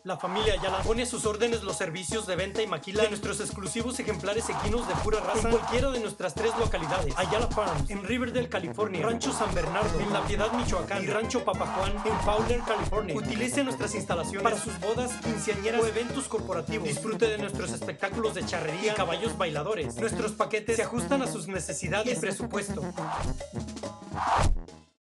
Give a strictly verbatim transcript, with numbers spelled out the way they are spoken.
La familia Ayala pone a sus órdenes los servicios de venta y maquila de nuestros exclusivos ejemplares equinos de pura raza en cualquiera de nuestras tres localidades: Ayala Farms en Riverdale, California; Rancho San Bernardo en La Piedad, Michoacán; y Rancho Papajuan en Fowler, California. Utilice nuestras instalaciones para sus bodas, quinceañeras o eventos corporativos. Disfrute de nuestros espectáculos de charrería y caballos bailadores. Nuestros paquetes se ajustan a sus necesidades y presupuesto.